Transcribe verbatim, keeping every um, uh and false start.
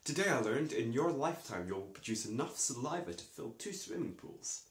Today I learned in your lifetime you'll produce enough saliva to fill two swimming pools.